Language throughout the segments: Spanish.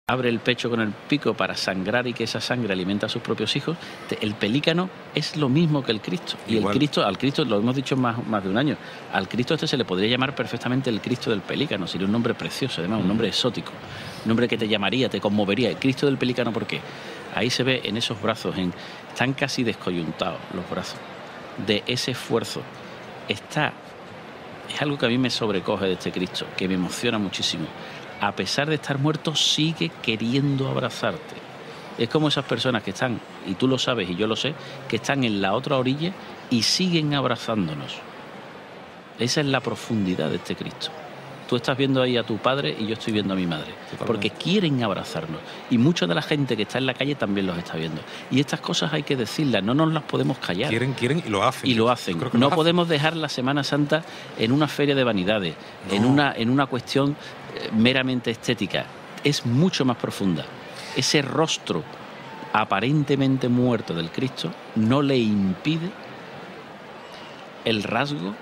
abre el pecho con el pico para sangrar y que esa sangre alimenta a sus propios hijos. El pelícano es lo mismo que el Cristo. Y el Cristo, al Cristo, lo hemos dicho más de un año, al Cristo se le podría llamar perfectamente el Cristo del pelícano. Sería un nombre precioso, además, un nombre exótico. Un nombre que te llamaría, te conmovería. El Cristo del pelícano, ¿por qué? Ahí se ve en esos brazos, están casi descoyuntados los brazos, de ese esfuerzo. Es algo que a mí me sobrecoge de este Cristo, que me emociona muchísimo. A pesar de estar muerto, sigue queriendo abrazarte. Es como esas personas que están, y tú lo sabes y yo lo sé, que están en la otra orilla y siguen abrazándonos. Esa es la profundidad de este Cristo. Tú estás viendo ahí a tu padre y yo estoy viendo a mi madre, porque quieren abrazarnos. Y mucha de la gente que está en la calle también los está viendo. Y estas cosas hay que decirlas, no nos las podemos callar. Quieren y lo hacen. Y lo hacen. No podemos dejar la Semana Santa en una feria de vanidades, no. en una cuestión meramente estética. Es mucho más profunda. Ese rostro aparentemente muerto del Cristo no le impide el rasgo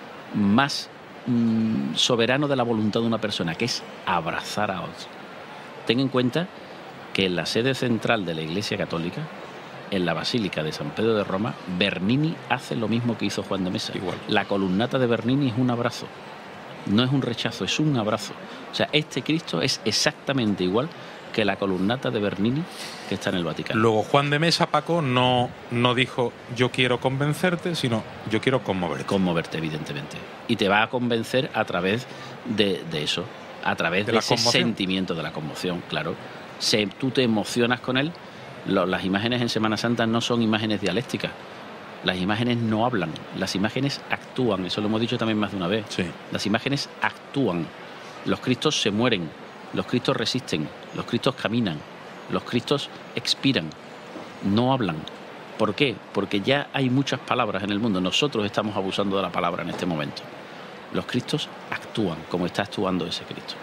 más soberano de la voluntad de una persona, que es abrazar a otro. Ten en cuenta que en la sede central de la Iglesia Católica, en la Basílica de San Pedro de Roma, Bernini hace lo mismo que hizo Juan de Mesa. Igual. La columnata de Bernini es un abrazo, no es un rechazo, es un abrazo. O sea, este Cristo es exactamente igual que la columnata de Bernini que está en el Vaticano. Luego Juan de Mesa, Paco, no dijo yo quiero convencerte, sino yo quiero conmoverte. Conmoverte, evidentemente. Y te va a convencer a través de eso, a través de ese sentimiento de la conmoción, claro. Tú te emocionas con él. Las imágenes en Semana Santa no son imágenes dialécticas. Las imágenes no hablan, las imágenes actúan. Eso lo hemos dicho también más de una vez. Sí. Las imágenes actúan. Los Cristos se mueren, los Cristos resisten, los Cristos caminan, los Cristos expiran, no hablan. ¿Por qué? Porque ya hay muchas palabras en el mundo. Nosotros estamos abusando de la palabra en este momento. Los Cristos actúan como está actuando ese Cristo.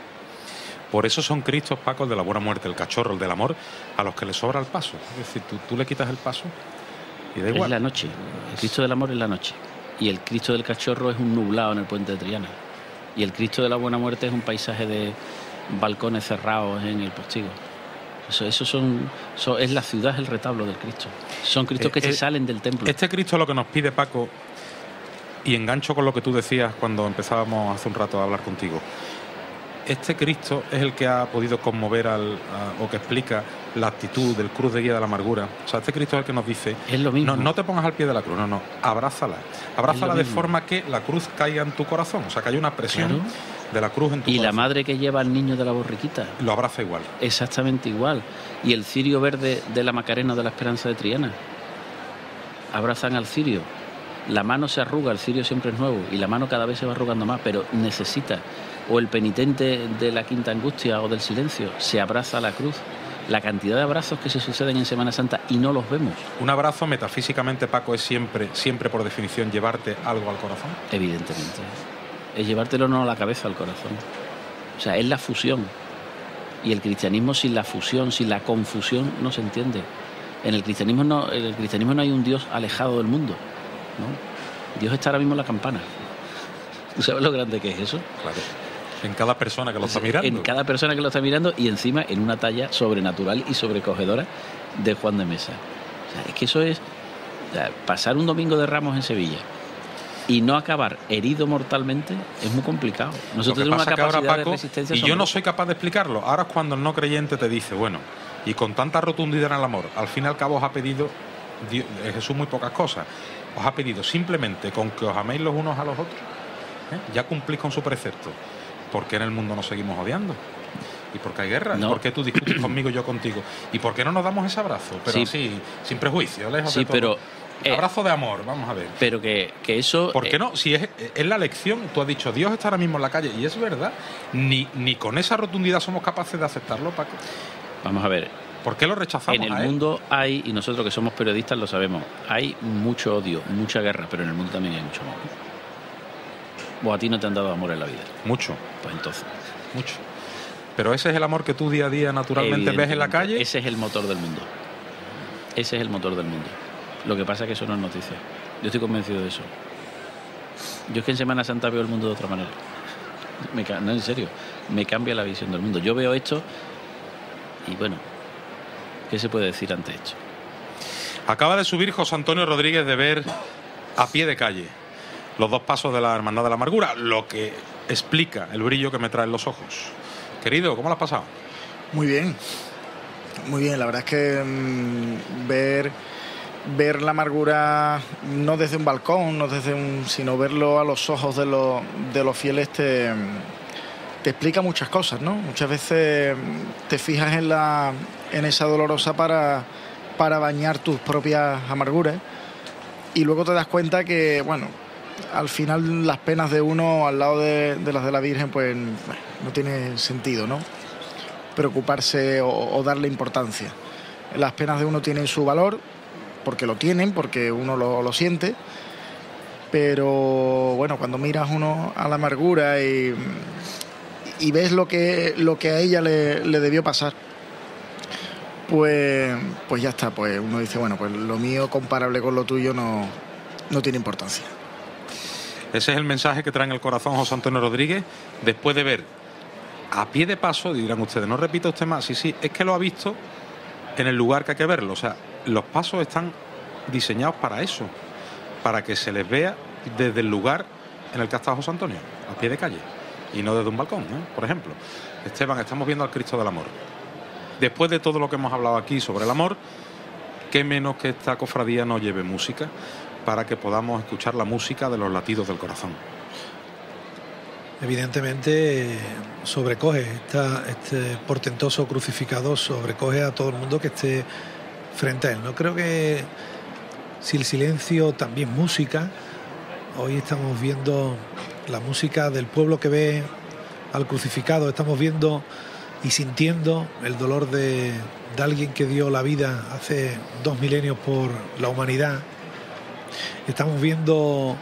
Por eso son Cristos, Paco, el de la buena muerte, el cachorro, el del amor, a los que les sobra el paso. Es decir, tú le quitas el paso y da igual. Es la noche. El Cristo del amor es la noche. Y el Cristo del cachorro es un nublado en el puente de Triana. Y el Cristo de la buena muerte es un paisaje de balcones cerrados en el postigo. Eso es la ciudad, es el retablo del Cristo. Son Cristos que se salen del templo. Este Cristo lo que nos pide, Paco, y engancho con lo que tú decías cuando empezábamos hace un rato a hablar contigo. Este Cristo es el que ha podido conmover o que explica la actitud del cruz de guía de la amargura. O sea, este Cristo es el que nos dice, es lo mismo. No te pongas al pie de la cruz, no, abrázala. Abrázala de forma que la cruz caiga en tu corazón. O sea, que haya una presión de la cruz en tu corazón. Y la madre que lleva al niño de la borriquita. Lo abraza igual. Exactamente igual. Y el cirio verde de la Macarena de la Esperanza de Triana. Abrazan al cirio. La mano se arruga, el cirio siempre es nuevo. Y la mano cada vez se va arrugando más, pero necesita... O el penitente de la Quinta Angustia o del Silencio se abraza a la cruz. La cantidad de abrazos que se suceden en Semana Santa y no los vemos. Un abrazo metafísicamente, Paco, es siempre por definición llevarte algo al corazón. Evidentemente. Es llevártelo no a la cabeza, al corazón. O sea, es la fusión. Y el cristianismo sin la fusión, sin la confusión, no se entiende. En el cristianismo no hay un Dios alejado del mundo, ¿no? Dios está ahora mismo en la campana. ¿Tú sabes lo grande que es eso? Claro. En cada persona que lo está mirando. En cada persona que lo está mirando y encima en una talla sobrenatural y sobrecogedora de Juan de Mesa. O sea, es que eso es... O sea, pasar un domingo de Ramos en Sevilla y no acabar herido mortalmente es muy complicado. Nosotros tenemos una capacidad ahora, Paco, de resistencia. Y yo no soy capaz de explicarlo. Ahora es cuando el no creyente te dice, bueno, y con tanta rotundidad en el amor, al fin y al cabo os ha pedido Dios, Jesús muy pocas cosas. Os ha pedido simplemente con que os améis los unos a los otros. Ya cumplís con su precepto. ¿Por qué en el mundo nos seguimos odiando? ¿Y por qué hay guerra? No. ¿Por qué tú discutes conmigo y yo contigo? ¿Y por qué no nos damos ese abrazo? Pero sí, así, sin prejuicio, lejos de todo. Pero abrazo de amor, vamos a ver. Pero que eso... ¿Por qué no? Si es la lección, tú has dicho, Dios está ahora mismo en la calle, y es verdad, ni con esa rotundidad somos capaces de aceptarlo, Paco. Vamos a ver. ¿Por qué lo rechazamos? En el mundo hay, y nosotros que somos periodistas lo sabemos, hay mucho odio, mucha guerra, pero en el mundo también hay mucho amor. ¿O a ti no te han dado amor en la vida? Mucho. Pues entonces. Mucho. Pero ese es el amor que tú día a día naturalmente ves en la calle. Ese es el motor del mundo. Ese es el motor del mundo. Lo que pasa es que eso no es noticia. Yo estoy convencido de eso. Yo es que en Semana Santa veo el mundo de otra manera. No, en serio. Me cambia la visión del mundo. Yo veo esto Y bueno, ¿qué se puede decir ante esto? Acaba de subir José Antonio Rodríguez de ver a pie de calle los 2 pasos de la Hermandad de la Amargura, lo que explica el brillo que me traen los ojos. Querido, ¿cómo lo has pasado? Muy bien, la verdad es que ver la Amargura no desde un balcón, sino verlo a los ojos de los fieles te explica muchas cosas, ¿no? Muchas veces te fijas en esa dolorosa para bañar tus propias amarguras, y luego te das cuenta que, bueno, al final las penas de uno al lado de las de la Virgen, pues no tiene sentido, ¿no? Preocuparse o darle importancia. Las penas de uno tienen su valor, porque lo tienen, porque uno lo siente, pero bueno, cuando miras uno a la amargura y ves lo que a ella le debió pasar, pues ya está, pues uno dice, bueno, pues lo mío comparable con lo tuyo no tiene importancia. Ese es el mensaje que trae en el corazón José Antonio Rodríguez después de ver a pie de paso. Dirán ustedes, no repita usted más. Sí, es que lo ha visto en el lugar que hay que verlo. O sea, los pasos están diseñados para eso, para que se les vea desde el lugar en el que ha estado José Antonio, a pie de calle, y no desde un balcón, ¿eh? Por ejemplo, Esteban, estamos viendo al Cristo del Amor. Después de todo lo que hemos hablado aquí sobre el amor, qué menos que esta cofradía nos lleve música para que podamos escuchar la música de los latidos del corazón. Evidentemente sobrecoge este portentoso crucificado, sobrecoge a todo el mundo que esté frente a él. No creo que si el silencio también música. Hoy estamos viendo la música del pueblo que ve al crucificado, estamos viendo y sintiendo el dolor de alguien que dio la vida hace 2 milenios por la humanidad. Estamos viendo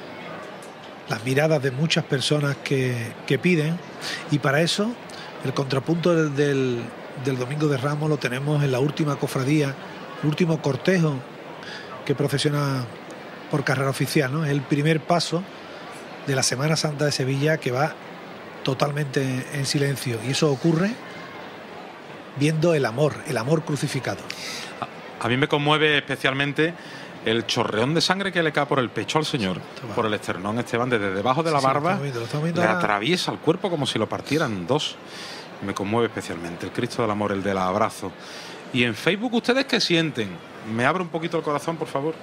las miradas de muchas personas que piden, y para eso el contrapunto del Domingo de Ramos lo tenemos en la última cofradía, el último cortejo que procesiona por carrera oficial, ¿no? Es el primer paso de la Semana Santa de Sevilla, que va totalmente en silencio, y eso ocurre viendo el amor crucificado. A mí me conmueve especialmente el chorreón de sangre que le cae por el pecho al Señor, por el esternón, Esteban, desde debajo de la barba, le atraviesa el cuerpo como si lo partieran dos. Me conmueve especialmente el Cristo del Amor, el del abrazo. Y en Facebook, ¿ustedes qué sienten? ¿Me abre un poquito el corazón, por favor?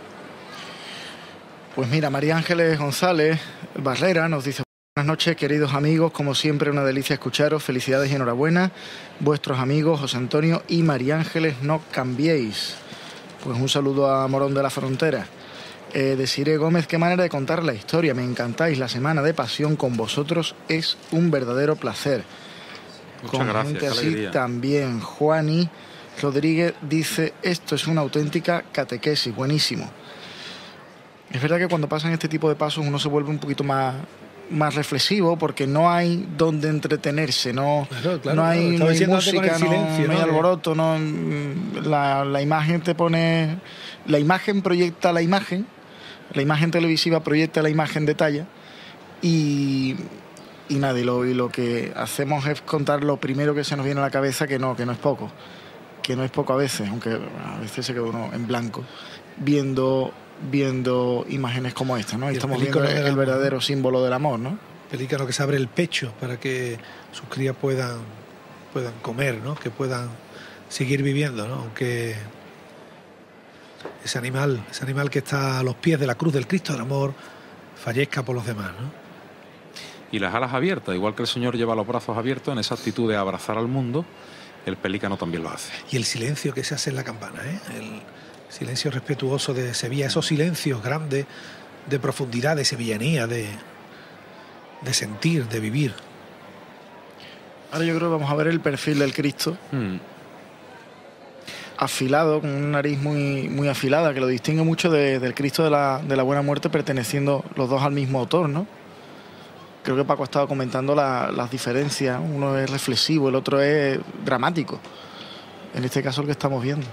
Pues mira, María Ángeles González Barrera nos dice: buenas noches, queridos amigos, como siempre una delicia escucharos, felicidades y enhorabuena, vuestros amigos José Antonio y María Ángeles, no cambiéis. Pues un saludo a Morón de la Frontera. Desiree Gómez, qué manera de contar la historia, me encantáis, la semana de pasión con vosotros es un verdadero placer. Muchas con gracias, gente así alegría. También Juani Rodríguez dice: esto es una auténtica catequesis, buenísimo. Es verdad que cuando pasan este tipo de pasos uno se vuelve un poquito más reflexivo, porque no hay donde entretenerse, no hay música, no hay alboroto, la imagen te pone, la imagen proyecta la imagen televisiva proyecta la imagen de talla, y nada, y lo que hacemos es contar lo primero que se nos viene a la cabeza, que no es poco a veces, aunque a veces se queda uno en blanco viendo imágenes como esta, ¿no? Y estamos viendo el verdadero símbolo del amor, ¿no? Pelícano que se abre el pecho para que sus crías puedan comer, ¿no? Que puedan seguir viviendo, ¿no? Aunque ese animal que está a los pies de la cruz del Cristo del Amor fallezca por los demás, ¿no? Y las alas abiertas, igual que el Señor lleva los brazos abiertos en esa actitud de abrazar al mundo, el pelícano también lo hace. Y el silencio que se hace en la campana, ¿eh? El silencio respetuoso de Sevilla, esos silencios grandes de profundidad, de sevillanía, de sentir, de vivir. Ahora yo creo que vamos a ver el perfil del Cristo. Afilado, con una nariz muy, muy afilada, que lo distingue mucho del Cristo de la Buena Muerte, perteneciendo los dos al mismo autor, ¿no? Creo que Paco ha estado comentando las diferencias. Uno es reflexivo, el otro es dramático. En este caso el que estamos viendo.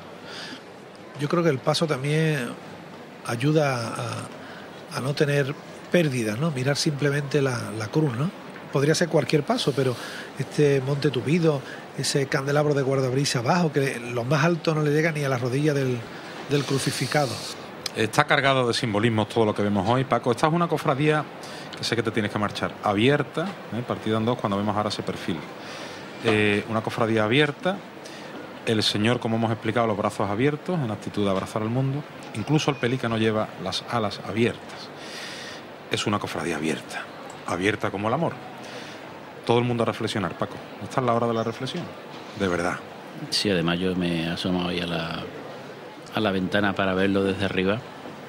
Yo creo que el paso también ayuda a no tener pérdidas, ¿no? Mirar simplemente la cruz, ¿no? Podría ser cualquier paso, pero este monte tupido, ese candelabro de guardabrisa abajo, que lo más alto no le llega ni a la rodilla del crucificado. Está cargado de simbolismos todo lo que vemos hoy, Paco. Esta es una cofradía, que sé que te tienes que marchar, abierta, partida en dos cuando vemos ahora ese perfil. Una cofradía abierta, el Señor, como hemos explicado, los brazos abiertos, en actitud de abrazar al mundo. Incluso el pelícano lleva las alas abiertas. Es una cofradía abierta, abierta como el amor. Todo el mundo a reflexionar, Paco. Esta es la hora de la reflexión, de verdad. Sí, además yo me he asomado ahí a la ventana para verlo desde arriba.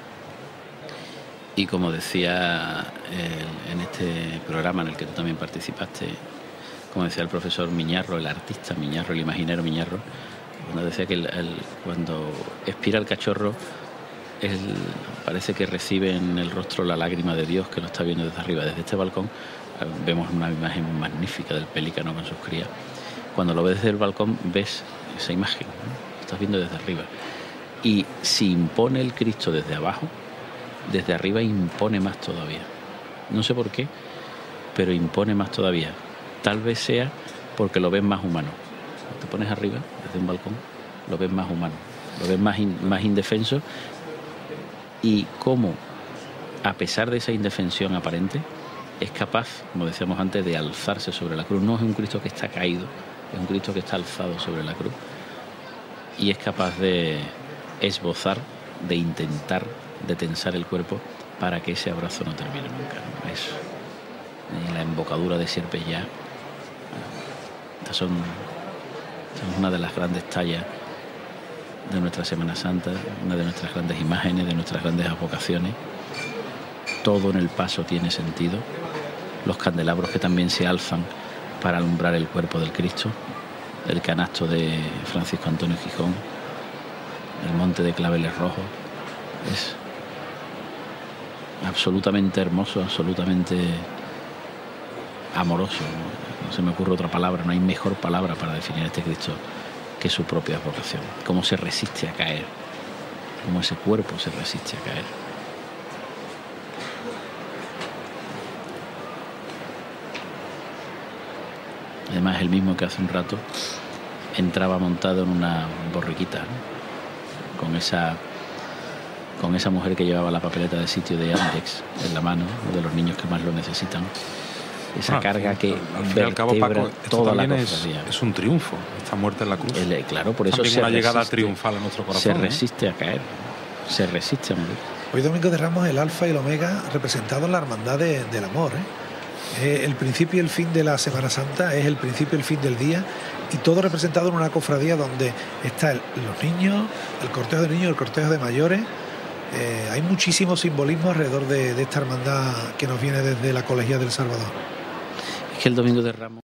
Y como decía en este programa en el que tú también participaste, como decía el profesor Miñarro, el artista Miñarro, el imaginero Miñarro, cuando decía que cuando expira el cachorro, él parece que recibe en el rostro la lágrima de Dios, que lo está viendo desde arriba. Desde este balcón vemos una imagen magnífica del pelícano con sus crías. Cuando lo ves desde el balcón ves esa imagen, ¿no? Lo estás viendo desde arriba. Y si impone el Cristo desde abajo, desde arriba impone más todavía. No sé por qué, pero impone más todavía. Tal vez sea porque lo ves más humano. Cuando te pones arriba, desde un balcón, lo ves más humano, lo ves más indefenso, y cómo, a pesar de esa indefensión aparente, es capaz, como decíamos antes, de alzarse sobre la cruz. No es un Cristo que está caído, es un Cristo que está alzado sobre la cruz, y es capaz de esbozar, de intentar, de tensar el cuerpo para que ese abrazo no termine nunca, ¿no? Es la embocadura de sierpes ya. Estas son una de las grandes tallas de nuestra Semana Santa, una de nuestras grandes imágenes, de nuestras grandes advocaciones. Todo en el paso tiene sentido. Los candelabros que también se alzan para alumbrar el cuerpo del Cristo, el canasto de Francisco Antonio Gijón, el monte de claveles rojos. Es absolutamente hermoso, absolutamente amoroso. No se me ocurre otra palabra, no hay mejor palabra para definir a este Cristo que su propia vocación. Cómo se resiste a caer, cómo ese cuerpo se resiste a caer. Además es el mismo que hace un rato entraba montado en una borriquita, ¿no? con esa mujer que llevaba la papeleta de sitio de Yandex en la mano, de los niños que más lo necesitan. Esa carga que al fin y al cabo, Paco, toda la cofradía. Es un triunfo, esta muerte en la cruz. Claro, por eso también una llegada triunfal a nuestro corazón. Se resiste a caer, se resiste a morir. Hoy Domingo de Ramos, el alfa y el omega representado en la hermandad del amor, el principio y el fin de la Semana Santa, es el principio y el fin del día, y todo representado en una cofradía donde están los niños, el cortejo de niños, el cortejo de mayores. Hay muchísimo simbolismo alrededor de esta hermandad que nos viene desde la Colegiata del Salvador. Es que el Domingo de Ramos